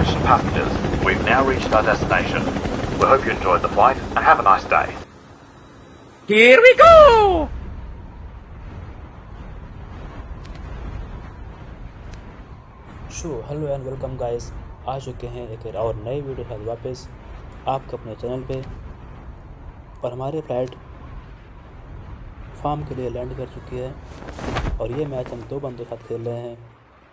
Attention passengers, we've now reached our destination. We hope you enjoyed the flight and have a nice day. Here we go! Hello and welcome guys, आ चुके हैं एक और नई video के साथ वापस आपके अपने चैनल पे। और हमारी फ्लाइट फार्म के लिए लैंड कर चुकी है और ये मैच हम 2 बंदों के साथ खेल रहे हैं।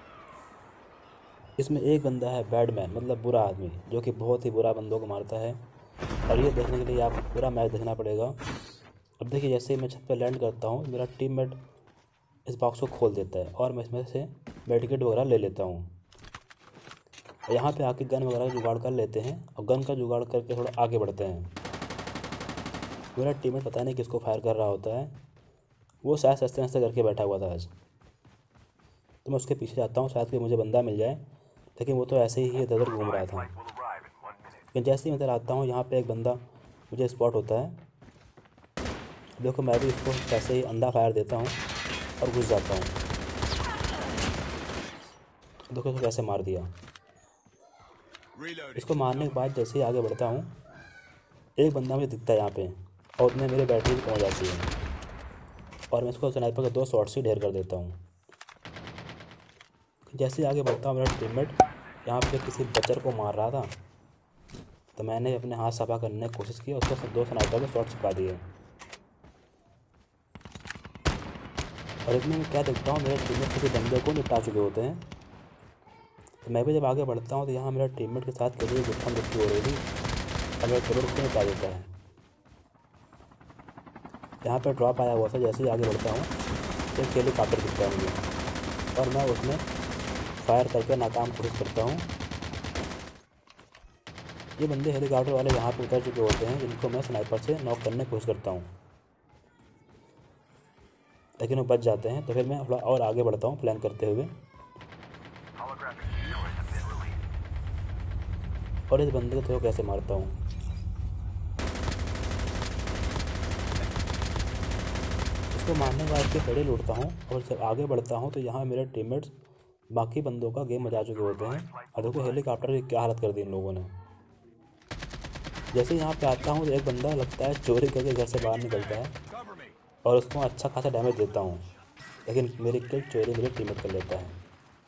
इसमें एक बंदा है बैडमैन, मतलब बुरा आदमी, जो कि बहुत ही बुरा बंदों को मारता है। और ये देखने के लिए आप पूरा मैच देखना पड़ेगा। अब देखिए, जैसे ही मैं छत पर लैंड करता हूँ, मेरा टीममेट इस बॉक्स को खोल देता है और मैं इसमें से मेडिकेट वगैरह ले लेता हूँ। यहाँ पे आके गन वगैरह जुगाड़ कर लेते हैं और गन का जुगाड़ करके थोड़ा आगे बढ़ते हैं। मेरा टीममेट पता नहीं किसको फायर कर रहा होता है, वो शायद सस्ते नस्ते करके बैठा हुआ था आज। तो मैं उसके पीछे जाता हूँ, शायद कि मुझे बंदा मिल जाए, लेकिन वो तो ऐसे ही इधर घूम रहा था। लेकिन जैसे ही मैं इधर आता हूँ, यहाँ पे एक बंदा मुझे स्पॉट होता है। देखो, मैं भी इसको कैसे ही अंधा फायर देता हूँ और घुस जाता हूँ। देखो इसको कैसे मार दिया। इसको मारने के बाद जैसे ही आगे बढ़ता हूँ, एक बंदा मुझे दिखता है यहाँ पे और उसमें मेरी बैटरी भी पहुँच जाती है और मैं इसको स्नाइपर के 2 शॉट से ढेर कर देता हूँ। जैसे ही आगे बढ़ता हूँ, मेरा टीममेट यहाँ पे किसी बच्चर को मार रहा था, तो मैंने अपने हाथ सफा करने की कोशिश की और उसको 2 स्नाइपर के शॉट छिपा दिए। और इतने में क्या देखता हूँ, मेरे टीममेट किसी बंदे को निपटा चुके होते हैं। तो मैं भी जब आगे बढ़ता हूँ तो यहाँ मेरा टीममेट के साथ कभी गुत्थम गुत्थी हो रही थी और मेरा टीममेट उसको निपटा देता है। यहाँ पर ड्रॉप आया हुआ था। जैसे ही आगे बढ़ता हूँ, एक हेलीकॉप्टर दिखता है मुझे और मैं उसमें फायर करके नाकाम कोशिश करता हूँ। ये बंदे हेलीकॉप्टर वाले यहाँ पर उतर चुके होते हैं, जिनको मैं स्नाइपर से नॉक करने की कोशिश करता हूँ, लेकिन वो बच जाते हैं। तो फिर मैं थोड़ा और आगे बढ़ता हूँ प्लान करते हुए और इस बंदे को तो कैसे मारता हूँ। इसको मारने के बाद इसके पेड़े लूटता हूँ और जब आगे बढ़ता हूँ तो यहाँ मेरे टीममेट्स बाकी बंदों का गेम बजा चुके होते हैं। और देखो हेलीकॉप्टर की क्या हालत कर दी इन लोगों ने। जैसे यहाँ पे आता हूँ तो एक बंदा लगता है चोरी करके घर से बाहर निकलता है और उसको अच्छा खासा डैमेज देता हूँ, लेकिन मेरी किल चोरी मेरे टीममेट कर लेता है।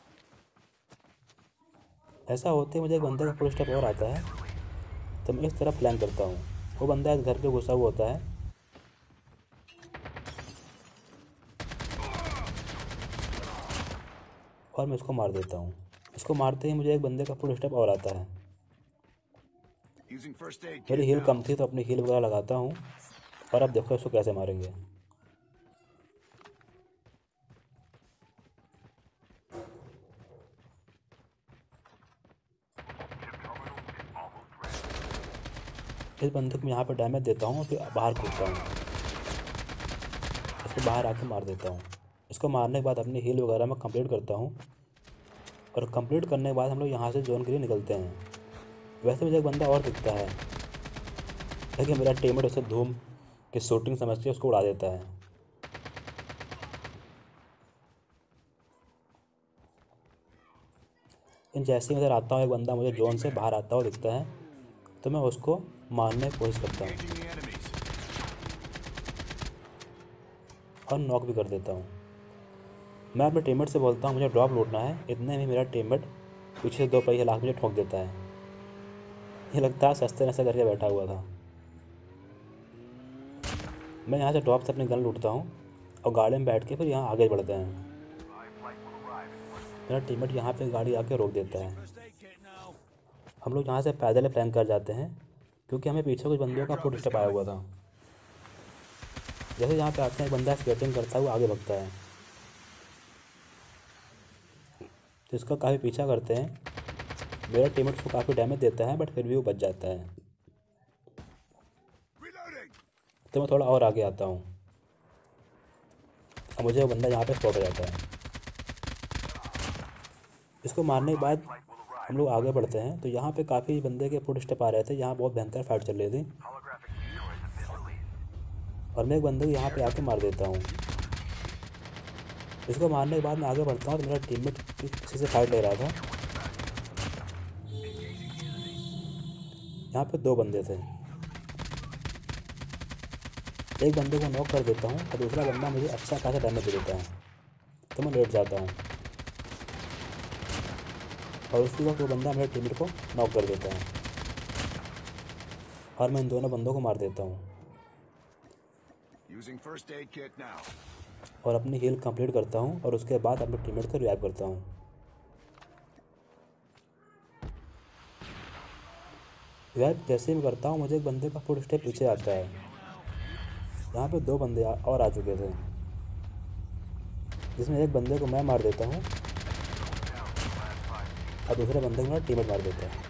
ऐसा होते ही मुझे एक बंदे का फुल स्टेप और आता है, तो मैं इस तरफ प्लान करता हूँ। वो बंदा इस घर पे घुसा हुआ होता है और मैं उसको मार देता हूँ। इसको मारते ही मुझे एक बंदे का फुल स्टेप और आता है। मेरी हील कम थी तो अपनी हील वगैरह लगाता हूँ और अब देखो इसको कैसे मारेंगे। इस बंदे को मैं यहाँ पर डैमेज देता हूँ, फिर बाहर कूदता हूँ, इसको बाहर आके मार देता हूँ। इसको मारने के बाद अपनी हील वगैरह मैं कंप्लीट करता हूँ और कंप्लीट करने के बाद हम लोग यहाँ से जोन के लिए निकलते हैं। वैसे मुझे एक बंदा और दिखता है, लेकिन मेरा टीममेट उसे धूम की शूटिंग समझ के उसको उड़ा देता है। इन जैसे ही मैं आता हूँ, एक बंदा मुझे जोन से बाहर आता हुआ दिखता है, तो मैं उसको मारने की कोशिश करता हूँ और नॉक भी कर देता हूँ। मैं अपने टीममेट से बोलता हूँ मुझे ड्रॉप लूटना है। इतने में मेरा टीममेट पीछे से 2 पहिए लाख मुझे ठोक देता है। ये लगता है सस्ते नशे करके बैठा हुआ था। मैं यहाँ से ड्रॉप से अपनी गन लूटता हूँ और गाड़ी में बैठ के फिर यहाँ आगे बढ़ते हैं। मेरा टीममेट यहाँ पे गाड़ी आके रोक देता है। हम लोग यहाँ से पैदल प्लान कर जाते हैं, क्योंकि हमें पीछे कुछ बंदों का फुट स्टेप आया हुआ था। जैसे यहाँ पे आते हैं, एक बंदा स्केटिंग करता हुआ आगे बढ़ता है, तो इसका काफ़ी पीछा करते हैं। मेरा टीममेट को काफ़ी डैमेज देता है, बट फिर भी वो बच जाता है। तो मैं थोड़ा और आगे आता हूँ और मुझे वो बंदा यहाँ पे स्पॉट हो जाता है। इसको मारने के बाद हम लोग आगे बढ़ते हैं, तो यहाँ पे काफ़ी बंदे के फुट स्टेप आ रहे थे। यहाँ बहुत भयंकर फाइट चल रही थी और मैं एक बंदे को यहाँ पे आके मार देता हूँ। इसको मारने के बाद मैं आगे बढ़ता हूँ, तो मेरा टीममेट किसी से फाइट ले रहा था यहाँ पे 2 बंदे थे। एक बंदे को नॉक कर देता हूँ और दूसरा बंदा मुझे अच्छा खासा डैमेज दे देता है, तो मैं लेट जाता हूँ और उसी वक्त वो बंदा मेरे टीममेट को नॉक कर देता है और मैं इन दोनों बंदों को मार देता हूँ और अपनी हील कंप्लीट करता हूँ और उसके बाद अपने टीममेट को रिवाइव करता हूँ। रिवाइव जैसे ही करता हूँ मुझे एक बंदे का फुट स्टेप पीछे आता है। यहाँ पे 2 बंदे और आ चुके थे, जिसमें एक बंदे को मैं मार देता हूँ और दूसरे बंदे को मेरा टीममेट मार देता है।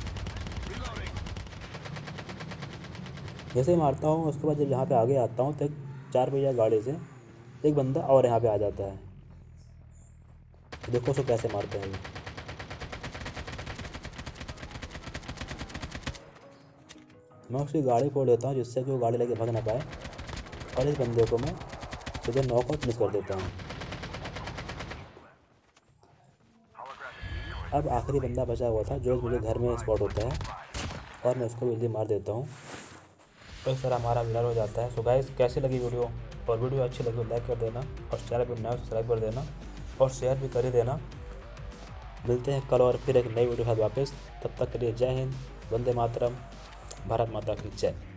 जैसे ही मारता हूँ उसके बाद जब यहाँ पे आगे आता हूँ तो एक 4 पहिया गाड़ी से एक बंदा और यहाँ पे आ जाता है। तो देखो उसको कैसे मारते हैं। मैं उसकी गाड़ी फोड़ देता हूँ जिससे कि वो गाड़ी लेके भाग ना पाए और इस बंदे को मैं सीधे नॉक आउट मिस कर देता हूँ। अब आखिरी बंदा बचा हुआ था जो मुझे घर में स्पॉट होता है और मैं उसको जल्दी मार देता हूँ। तो इस तरह हमारा विनर हो जाता है। सो गाइस, कैसी लगी वीडियो? और वीडियो अच्छी लगी तो लाइक कर देना और चैनल पर नया सब्सक्राइब कर देना और शेयर भी कर ही देना। मिलते हैं कल और फिर एक नई वीडियो के साथ वापस। तब तक के लिए जय हिंद, वंदे मातरम, भारत माता की जय।